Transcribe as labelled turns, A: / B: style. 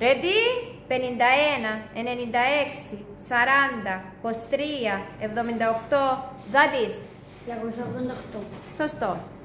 A: Ready? 51, 96, 40, 23, 78. That is.
B: 288.
A: Σωστό.